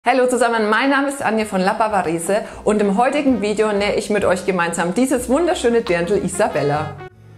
Hallo zusammen, mein Name ist Anja von Lappa Varese und im heutigen Video nähe ich mit euch gemeinsam dieses wunderschöne Dirndl Isabella.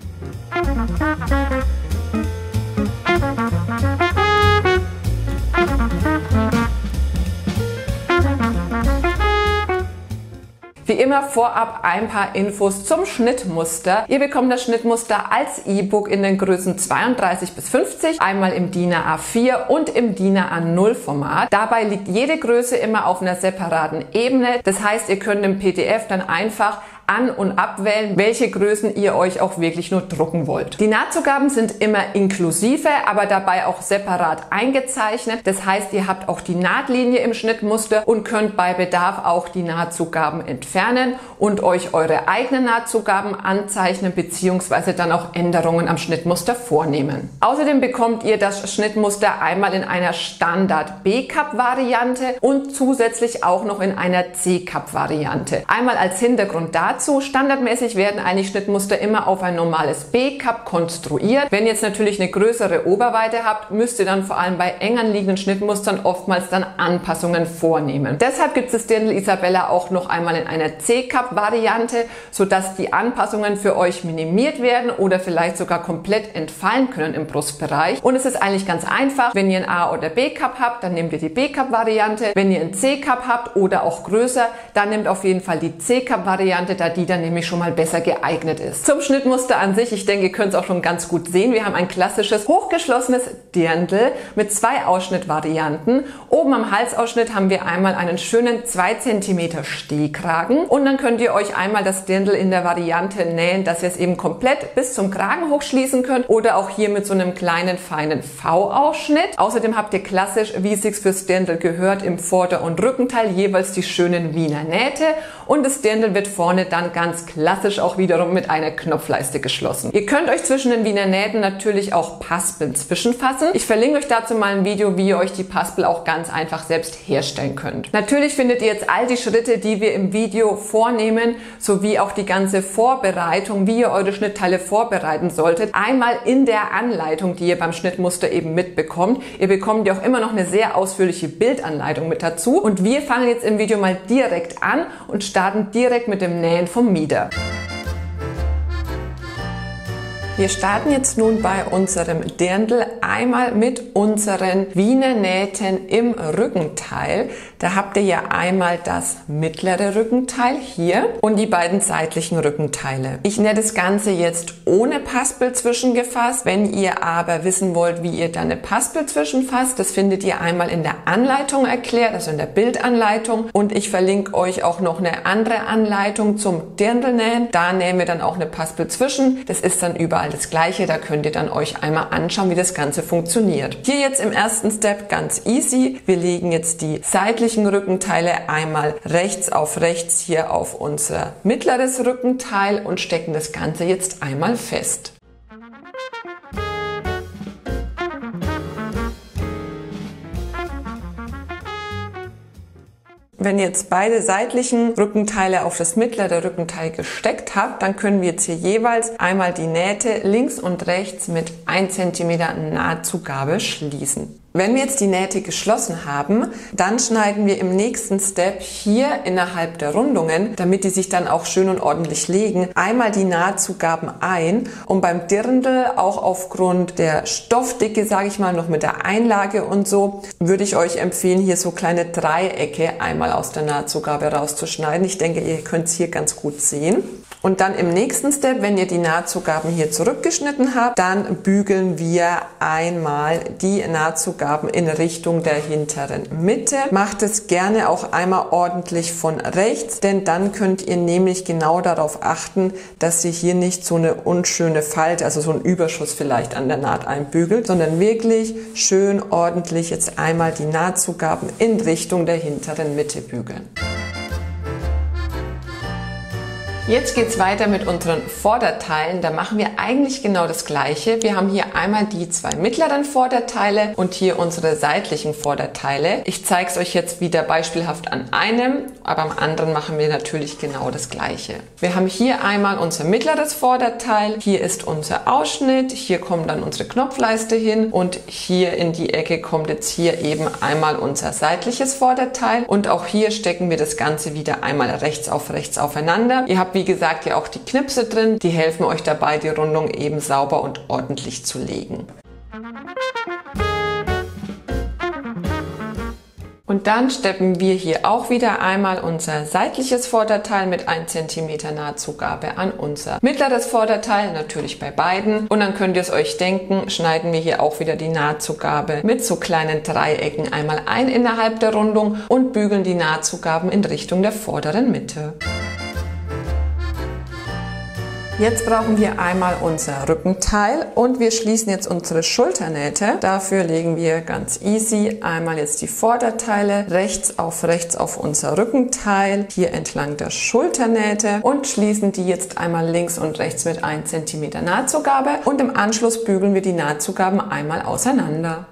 Wie immer vorab ein paar Infos zum Schnittmuster. Ihr bekommt das Schnittmuster als E-Book in den Größen 32 bis 50, einmal im DIN A4 und im DIN A0 Format. Dabei liegt jede Größe immer auf einer separaten Ebene. Das heißt, ihr könnt im PDF dann einfach an- und abwählen, welche Größen ihr euch auch wirklich nur drucken wollt. Die Nahtzugaben sind immer inklusive, aber dabei auch separat eingezeichnet. Das heißt, ihr habt auch die Nahtlinie im Schnittmuster und könnt bei Bedarf auch die Nahtzugaben entfernen und euch eure eigenen Nahtzugaben anzeichnen bzw. dann auch Änderungen am Schnittmuster vornehmen. Außerdem bekommt ihr das Schnittmuster einmal in einer Standard B-Cup-Variante und zusätzlich auch noch in einer C-Cup-Variante. Einmal als Hintergrund dazu: Standardmäßig werden eigentlich Schnittmuster immer auf ein normales B-Cup konstruiert. Wenn ihr jetzt natürlich eine größere Oberweite habt, müsst ihr dann vor allem bei eng anliegenden Schnittmustern oftmals dann Anpassungen vornehmen. Deshalb gibt es das Dirndl Isabella auch noch einmal in einer C-Cup-Variante, sodass die Anpassungen für euch minimiert werden oder vielleicht sogar komplett entfallen können im Brustbereich. Und es ist eigentlich ganz einfach: Wenn ihr ein A- oder B-Cup habt, dann nehmt ihr die B-Cup-Variante. Wenn ihr ein C-Cup habt oder auch größer, dann nehmt auf jeden Fall die C-Cup-Variante, da die dann nämlich schon mal besser geeignet ist. Zum Schnittmuster an sich, ich denke, ihr könnt es auch schon ganz gut sehen. Wir haben ein klassisches hochgeschlossenes Dirndl mit zwei Ausschnittvarianten. Oben am Halsausschnitt haben wir einmal einen schönen 2 cm Stehkragen und dann könnt ihr euch einmal das Dirndl in der Variante nähen, dass ihr es eben komplett bis zum Kragen hochschließen könnt oder auch hier mit so einem kleinen feinen V-Ausschnitt. Außerdem habt ihr klassisch, wie es sich fürs Dirndl gehört, im Vorder- und Rückenteil jeweils die schönen Wiener Nähte und das Dirndl wird vorne dann ganz klassisch auch wiederum mit einer Knopfleiste geschlossen. Ihr könnt euch zwischen den Wiener Nähten natürlich auch Paspeln zwischenfassen. Ich verlinke euch dazu mal ein Video, wie ihr euch die Paspel auch ganz einfach selbst herstellen könnt. Natürlich findet ihr jetzt all die Schritte, die wir im Video vornehmen, sowie auch die ganze Vorbereitung, wie ihr eure Schnittteile vorbereiten solltet, einmal in der Anleitung, die ihr beim Schnittmuster eben mitbekommt. Ihr bekommt ja auch immer noch eine sehr ausführliche Bildanleitung mit dazu und wir fangen jetzt im Video mal direkt an und starten direkt mit dem Nähen vom Mieder. Wir starten jetzt nun bei unserem Dirndl einmal mit unseren Wiener Nähten im Rückenteil. Da habt ihr ja einmal das mittlere Rückenteil hier und die beiden seitlichen Rückenteile. Ich nähe das Ganze jetzt ohne Paspel zwischengefasst. Wenn ihr aber wissen wollt, wie ihr dann eine Paspel zwischenfasst, das findet ihr einmal in der Anleitung erklärt, also in der Bildanleitung. Und ich verlinke euch auch noch eine andere Anleitung zum Dirndlnähen. Da nähen wir dann auch eine Paspel zwischen. Das ist dann überall das Gleiche, da könnt ihr dann euch einmal anschauen, wie das Ganze funktioniert. Hier jetzt im ersten Step ganz easy. Wir legen jetzt die seitlichen Rückenteile einmal rechts auf rechts hier auf unser mittleres Rückenteil und stecken das Ganze jetzt einmal fest. Wenn ihr jetzt beide seitlichen Rückenteile auf das mittlere Rückenteil gesteckt habt, dann können wir jetzt hier jeweils einmal die Nähte links und rechts mit 1 cm Nahtzugabe schließen. Wenn wir jetzt die Nähte geschlossen haben, dann schneiden wir im nächsten Step hier innerhalb der Rundungen, damit die sich dann auch schön und ordentlich legen, einmal die Nahtzugaben ein. Und beim Dirndl, auch aufgrund der Stoffdicke, sage ich mal, noch mit der Einlage und so, würde ich euch empfehlen, hier so kleine Dreiecke einmal aus der Nahtzugabe rauszuschneiden. Ich denke, ihr könnt es hier ganz gut sehen. Und dann im nächsten Step, wenn ihr die Nahtzugaben hier zurückgeschnitten habt, dann bügeln wir einmal die Nahtzugaben in Richtung der hinteren Mitte. Macht es gerne auch einmal ordentlich von rechts, denn dann könnt ihr nämlich genau darauf achten, dass ihr hier nicht so eine unschöne Falte, also so einen Überschuss vielleicht an der Naht einbügelt, sondern wirklich schön ordentlich jetzt einmal die Nahtzugaben in Richtung der hinteren Mitte bügeln. Jetzt geht's weiter mit unseren Vorderteilen. Da machen wir eigentlich genau das Gleiche. Wir haben hier einmal die zwei mittleren Vorderteile und hier unsere seitlichen Vorderteile. Ich zeige es euch jetzt wieder beispielhaft an einem, aber am anderen machen wir natürlich genau das Gleiche. Wir haben hier einmal unser mittleres Vorderteil. Hier ist unser Ausschnitt. Hier kommt dann unsere Knopfleiste hin und hier in die Ecke kommt jetzt hier eben einmal unser seitliches Vorderteil. Und auch hier stecken wir das Ganze wieder einmal rechts aufeinander. Ihr habt wie gesagt ja auch die Knipse drin, die helfen euch dabei, die Rundung eben sauber und ordentlich zu legen. Und dann steppen wir hier auch wieder einmal unser seitliches Vorderteil mit 1 cm Nahtzugabe an unser mittleres Vorderteil, natürlich bei beiden. Und dann könnt ihr es euch denken, schneiden wir hier auch wieder die Nahtzugabe mit so kleinen Dreiecken einmal ein innerhalb der Rundung und bügeln die Nahtzugaben in Richtung der vorderen Mitte. Jetzt brauchen wir einmal unser Rückenteil und wir schließen jetzt unsere Schulternähte. Dafür legen wir ganz easy einmal jetzt die Vorderteile rechts auf unser Rückenteil, hier entlang der Schulternähte und schließen die jetzt einmal links und rechts mit 1 cm Nahtzugabe und im Anschluss bügeln wir die Nahtzugaben einmal auseinander.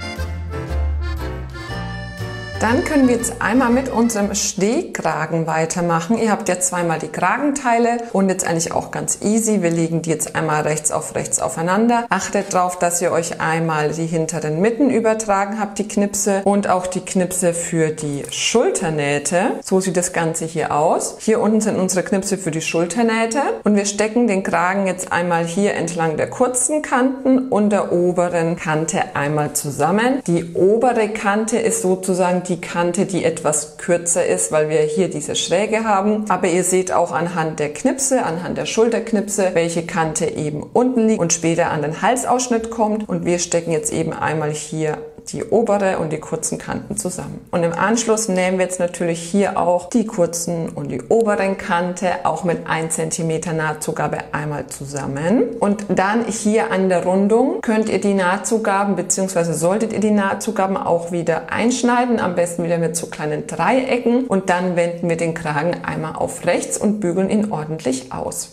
Dann können wir jetzt einmal mit unserem Stehkragen weitermachen. Ihr habt ja zweimal die Kragenteile und jetzt eigentlich auch ganz easy. Wir legen die jetzt einmal rechts aufeinander. Achtet darauf, dass ihr euch einmal die hinteren Mitten übertragen habt, die Knipse und auch die Knipse für die Schulternähte. So sieht das Ganze hier aus. Hier unten sind unsere Knipse für die Schulternähte und wir stecken den Kragen jetzt einmal hier entlang der kurzen Kanten und der oberen Kante einmal zusammen. Die obere Kante ist sozusagen die Kante, die etwas kürzer ist, weil wir hier diese Schräge haben. Aber ihr seht auch anhand der Knipse, anhand der Schulterknipse, welche Kante eben unten liegt und später an den Halsausschnitt kommt. Und wir stecken jetzt eben einmal hier die obere und die kurzen Kanten zusammen. Und im Anschluss nähen wir jetzt natürlich hier auch die kurzen und die oberen Kante auch mit 1 cm Nahtzugabe einmal zusammen. Und dann hier an der Rundung könnt ihr die Nahtzugaben bzw. solltet ihr die Nahtzugaben auch wieder einschneiden, am besten wieder mit so kleinen Dreiecken und dann wenden wir den Kragen einmal auf rechts und bügeln ihn ordentlich aus.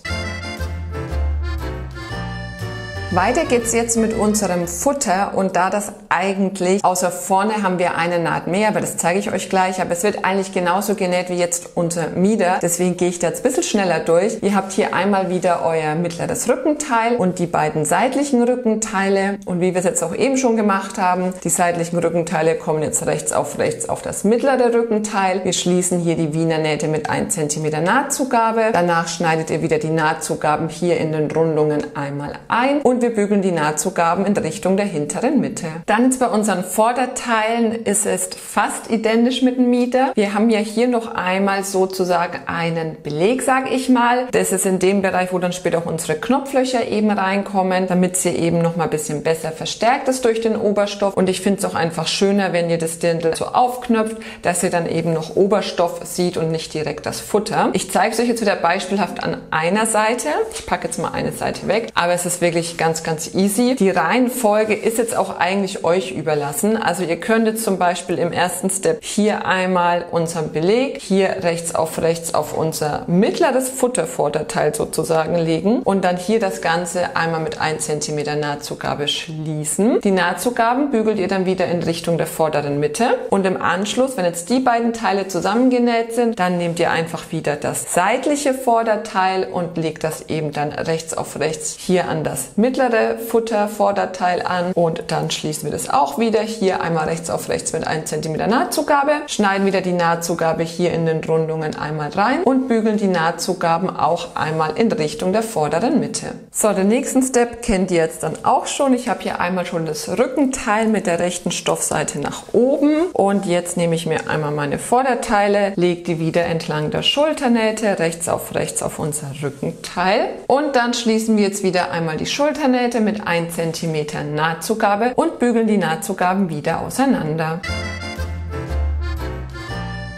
Weiter geht's jetzt mit unserem Futter und da das eigentlich außer vorne haben wir eine Naht mehr, aber das zeige ich euch gleich, aber es wird eigentlich genauso genäht wie jetzt unser Mieder, deswegen gehe ich da jetzt ein bisschen schneller durch. Ihr habt hier einmal wieder euer mittleres Rückenteil und die beiden seitlichen Rückenteile und wie wir es jetzt auch eben schon gemacht haben, die seitlichen Rückenteile kommen jetzt rechts auf das mittlere Rückenteil. Wir schließen hier die Wiener Nähte mit 1 cm Nahtzugabe, danach schneidet ihr wieder die Nahtzugaben hier in den Rundungen einmal ein und wir bügeln die Nahtzugaben in Richtung der hinteren Mitte. Dann jetzt bei unseren Vorderteilen ist es fast identisch mit dem Mieder. Wir haben ja hier noch einmal sozusagen einen Beleg, sage ich mal. Das ist in dem Bereich, wo dann später auch unsere Knopflöcher eben reinkommen, damit sie eben noch mal ein bisschen besser verstärkt ist durch den Oberstoff. Und ich finde es auch einfach schöner, wenn ihr das Dirndl so aufknöpft, dass ihr dann eben noch Oberstoff sieht und nicht direkt das Futter. Ich zeige es euch jetzt wieder beispielhaft an einer Seite. Ich packe jetzt mal eine Seite weg, aber es ist wirklich ganz easy. Die Reihenfolge ist jetzt auch eigentlich euch überlassen. Also ihr könntet zum Beispiel im ersten Step hier einmal unseren Beleg, hier rechts auf unser mittleres Futtervorderteil sozusagen legen und dann hier das Ganze einmal mit 1 cm Nahtzugabe schließen. Die Nahtzugaben bügelt ihr dann wieder in Richtung der vorderen Mitte und im Anschluss, wenn jetzt die beiden Teile zusammengenäht sind, dann nehmt ihr einfach wieder das seitliche Vorderteil und legt das eben dann rechts hier an das mittlere Futtervorderteil an und dann schließen wir das auch wieder hier einmal rechts mit 1 cm Nahtzugabe, schneiden wieder die Nahtzugabe hier in den Rundungen einmal rein und bügeln die Nahtzugaben auch einmal in Richtung der vorderen Mitte. So, den nächsten Step kennt ihr jetzt dann auch schon. Ich habe hier einmal schon das Rückenteil mit der rechten Stoffseite nach oben und jetzt nehme ich mir einmal meine Vorderteile, lege die wieder entlang der Schulternähte rechts auf unser Rückenteil und dann schließen wir jetzt wieder einmal die Schulternähte mit 1 cm Nahtzugabe und bügeln die Nahtzugaben wieder auseinander.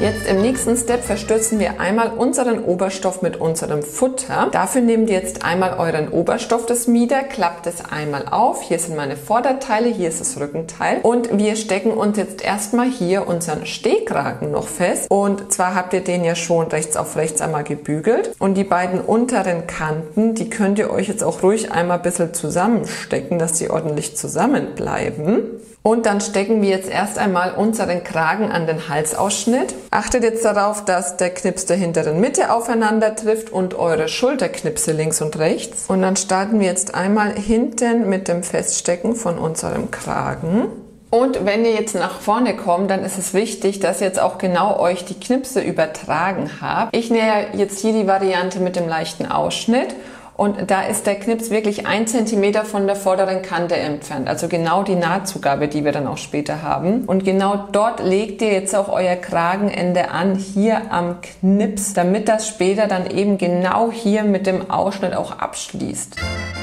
Jetzt im nächsten Step verstürzen wir einmal unseren Oberstoff mit unserem Futter. Dafür nehmt ihr jetzt einmal euren Oberstoff des Mieder, klappt es einmal auf. Hier sind meine Vorderteile, hier ist das Rückenteil. Und wir stecken uns jetzt erstmal hier unseren Stehkragen noch fest. Und zwar habt ihr den ja schon rechts auf rechts einmal gebügelt. Und die beiden unteren Kanten, die könnt ihr euch jetzt auch ruhig einmal ein bisschen zusammenstecken, dass sie ordentlich zusammenbleiben. Und dann stecken wir jetzt erst einmal unseren Kragen an den Halsausschnitt. Achtet jetzt darauf, dass der Knips der hinteren Mitte aufeinander trifft und eure Schulterknipse links und rechts. Und dann starten wir jetzt einmal hinten mit dem Feststecken von unserem Kragen. Und wenn ihr jetzt nach vorne kommt, dann ist es wichtig, dass ihr jetzt auch genau euch die Knipse übertragen habt. Ich nähe jetzt hier die Variante mit dem leichten Ausschnitt. Und da ist der Knips wirklich 1 cm von der vorderen Kante entfernt. Also genau die Nahtzugabe, die wir dann auch später haben. Und genau dort legt ihr jetzt auch euer Kragenende an, hier am Knips, damit das später dann eben genau hier mit dem Ausschnitt auch abschließt.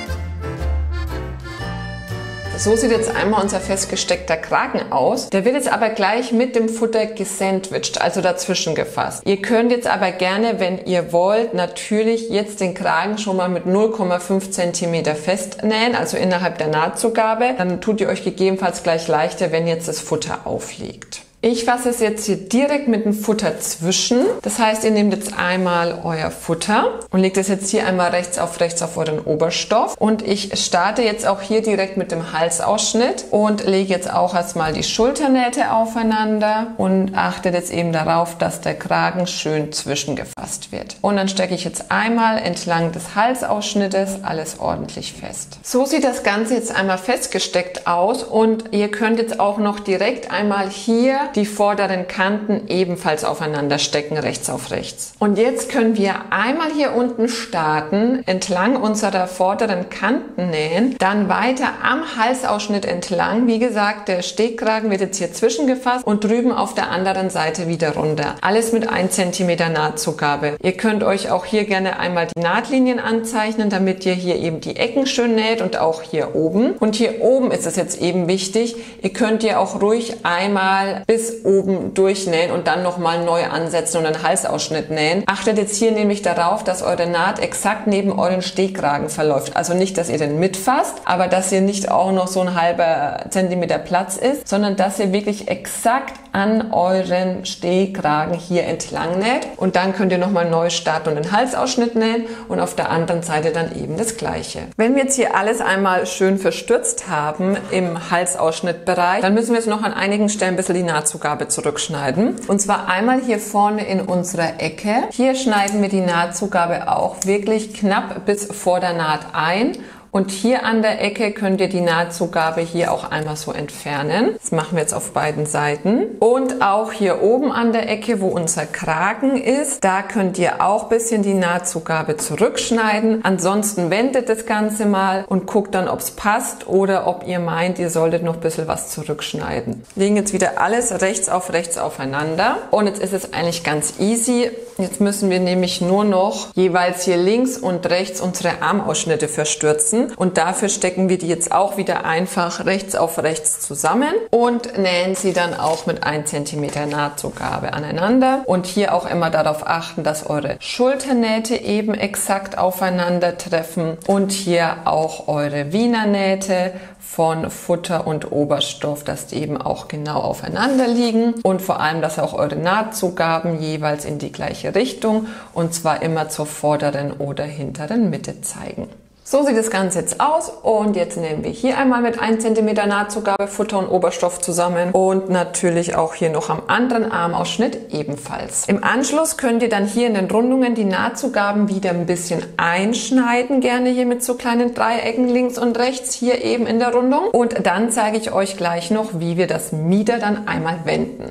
So sieht jetzt einmal unser festgesteckter Kragen aus. Der wird jetzt aber gleich mit dem Futter gesandwiched, also dazwischen gefasst. Ihr könnt jetzt aber gerne, wenn ihr wollt, natürlich jetzt den Kragen schon mal mit 0,5 cm festnähen, also innerhalb der Nahtzugabe. Dann tut ihr euch gegebenenfalls gleich leichter, wenn jetzt das Futter aufliegt. Ich fasse es jetzt hier direkt mit dem Futter zwischen. Das heißt, ihr nehmt jetzt einmal euer Futter und legt es jetzt hier einmal rechts auf euren Oberstoff. Und ich starte jetzt auch hier direkt mit dem Halsausschnitt und lege jetzt auch erstmal die Schulternähte aufeinander und achtet jetzt eben darauf, dass der Kragen schön zwischengefasst wird. Und dann stecke ich jetzt einmal entlang des Halsausschnittes alles ordentlich fest. So sieht das Ganze jetzt einmal festgesteckt aus und ihr könnt jetzt auch noch direkt einmal hier die vorderen Kanten ebenfalls aufeinander stecken, rechts auf rechts. Und jetzt können wir einmal hier unten starten, entlang unserer vorderen Kanten nähen, dann weiter am Halsausschnitt entlang. Wie gesagt, der Stehkragen wird jetzt hier zwischengefasst und drüben auf der anderen Seite wieder runter. Alles mit 1 cm Nahtzugabe. Ihr könnt euch auch hier gerne einmal die Nahtlinien anzeichnen, damit ihr hier eben die Ecken schön näht und auch hier oben. Und hier oben ist es jetzt eben wichtig, ihr könnt ihr auch ruhig einmal bis oben durchnähen und dann nochmal neu ansetzen und einen Halsausschnitt nähen. Achtet jetzt hier nämlich darauf, dass eure Naht exakt neben euren Stehkragen verläuft. Also nicht, dass ihr den mitfasst, aber dass ihr nicht auch noch so ein halber Zentimeter Platz ist, sondern dass ihr wirklich exakt an euren Stehkragen hier entlang näht. Und dann könnt ihr nochmal neu starten und den Halsausschnitt nähen und auf der anderen Seite dann eben das Gleiche. Wenn wir jetzt hier alles einmal schön verstürzt haben im Halsausschnittbereich, dann müssen wir jetzt noch an einigen Stellen ein bisschen die Nahtzugabe zurückschneiden. Und zwar einmal hier vorne in unserer Ecke. Hier schneiden wir die Nahtzugabe auch wirklich knapp bis vor der Naht ein. Und hier an der Ecke könnt ihr die Nahtzugabe hier auch einmal so entfernen. Das machen wir jetzt auf beiden Seiten. Und auch hier oben an der Ecke, wo unser Kragen ist, da könnt ihr auch ein bisschen die Nahtzugabe zurückschneiden. Ansonsten wendet das Ganze mal und guckt dann, ob es passt oder ob ihr meint, ihr solltet noch ein bisschen was zurückschneiden. Legen jetzt wieder alles rechts aufeinander. Und jetzt ist es eigentlich ganz easy. Jetzt müssen wir nämlich nur noch jeweils hier links und rechts unsere Armausschnitte verstürzen. Und dafür stecken wir die jetzt auch wieder einfach rechts auf rechts zusammen und nähen sie dann auch mit 1 cm Nahtzugabe aneinander. Und hier auch immer darauf achten, dass eure Schulternähte eben exakt aufeinander treffen und hier auch eure Wiener Nähte von Futter und Oberstoff, dass die eben auch genau aufeinander liegen und vor allem, dass auch eure Nahtzugaben jeweils in die gleiche Richtung und zwar immer zur vorderen oder hinteren Mitte zeigen. So sieht das Ganze jetzt aus und jetzt nehmen wir hier einmal mit 1 cm Nahtzugabe Futter und Oberstoff zusammen und natürlich auch hier noch am anderen Armausschnitt ebenfalls. Im Anschluss könnt ihr dann hier in den Rundungen die Nahtzugaben wieder ein bisschen einschneiden, gerne hier mit so kleinen Dreiecken links und rechts hier eben in der Rundung und dann zeige ich euch gleich noch, wie wir das Mieder dann einmal wenden.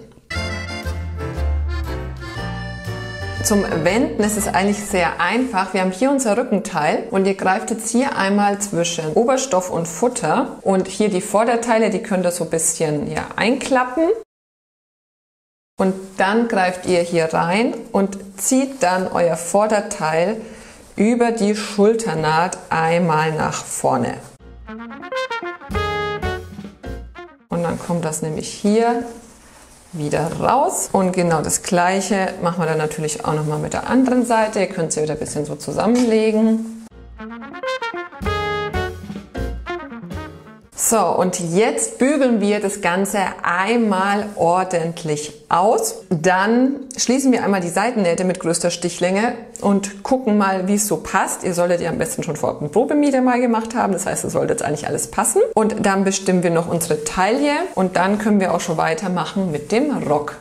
Zum Wenden ist es eigentlich sehr einfach. Wir haben hier unser Rückenteil und ihr greift jetzt hier einmal zwischen Oberstoff und Futter und hier die Vorderteile, die könnt ihr so ein bisschen einklappen. Und dann greift ihr hier rein und zieht dann euer Vorderteil über die Schulternaht einmal nach vorne. Und dann kommt das nämlich hier wieder raus. Und genau das gleiche machen wir dann natürlich auch nochmal mit der anderen Seite. Ihr könnt sie wieder ein bisschen so zusammenlegen. So, und jetzt bügeln wir das Ganze einmal ordentlich aus. Dann schließen wir einmal die Seitennähte mit größter Stichlänge und gucken mal, wie es so passt. Ihr solltet ja am besten schon vorab ein Probemieder mal gemacht haben. Das heißt, es sollte jetzt eigentlich alles passen. Und dann bestimmen wir noch unsere Taille und dann können wir auch schon weitermachen mit dem Rock.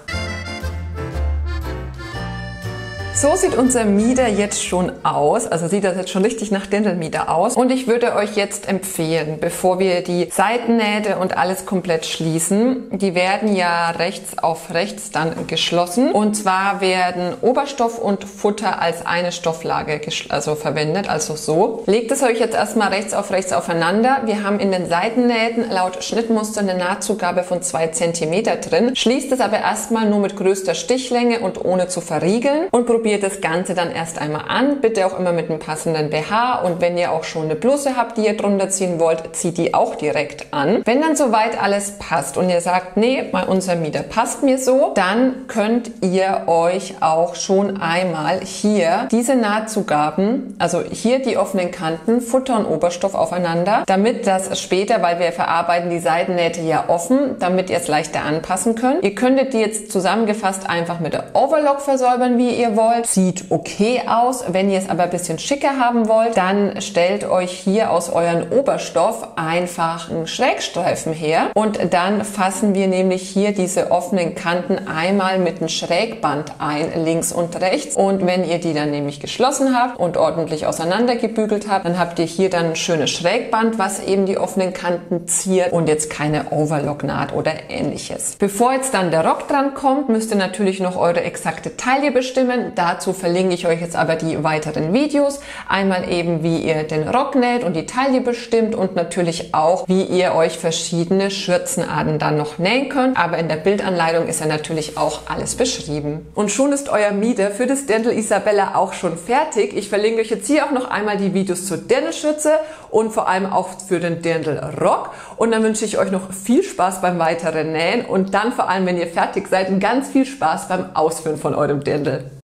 So sieht unser Mieder jetzt schon aus, also sieht das jetzt schon richtig nach Dirndlmieder aus. Und ich würde euch jetzt empfehlen, bevor wir die Seitennähte und alles komplett schließen, die werden ja rechts auf rechts dann geschlossen. Und zwar werden Oberstoff und Futter als eine Stofflage verwendet, also so. Legt es euch jetzt erstmal rechts auf rechts aufeinander. Wir haben in den Seitennähten laut Schnittmuster eine Nahtzugabe von 2 cm drin. Schließt es aber erstmal nur mit größter Stichlänge und ohne zu verriegeln und probiert das Ganze dann erst einmal an. Bitte auch immer mit einem passenden BH und wenn ihr auch schon eine Bluse habt, die ihr drunter ziehen wollt, zieht die auch direkt an. Wenn dann soweit alles passt und ihr sagt, nee, unser Mieder passt mir so, dann könnt ihr euch auch schon einmal hier diese Nahtzugaben, also hier die offenen Kanten, Futter und Oberstoff aufeinander, damit das später, weil wir verarbeiten die Seitennähte ja offen, damit ihr es leichter anpassen könnt. Ihr könntet die jetzt zusammengefasst einfach mit der Overlock versäubern, wie ihr wollt. Sieht okay aus. Wenn ihr es aber ein bisschen schicker haben wollt, dann stellt euch hier aus euren Oberstoff einfach einen Schrägstreifen her und dann fassen wir nämlich hier diese offenen Kanten einmal mit einem Schrägband ein, links und rechts. Und wenn ihr die dann nämlich geschlossen habt und ordentlich auseinandergebügelt habt, dann habt ihr hier dann ein schönes Schrägband, was eben die offenen Kanten ziert und jetzt keine Overlocknaht oder ähnliches. Bevor jetzt dann der Rock dran kommt, müsst ihr natürlich noch eure exakte Taille bestimmen. Dazu verlinke ich euch jetzt aber die weiteren Videos. Einmal eben, wie ihr den Rock näht und die Taille bestimmt und natürlich auch, wie ihr euch verschiedene Schürzenarten dann noch nähen könnt. Aber in der Bildanleitung ist ja natürlich auch alles beschrieben. Und schon ist euer Mieder für das Dirndl Isabella auch schon fertig. Ich verlinke euch jetzt hier auch noch einmal die Videos zur Dirndlschürze und vor allem auch für den Dirndl-Rock. Und dann wünsche ich euch noch viel Spaß beim weiteren Nähen und dann vor allem, wenn ihr fertig seid, ganz viel Spaß beim Ausführen von eurem Dirndl.